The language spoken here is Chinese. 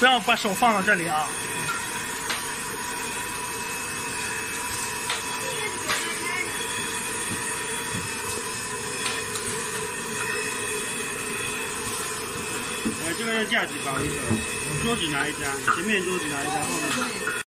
不要把手放到这里啊。 这个要架子高一个，桌子拿一张，前面桌子拿一张，后面。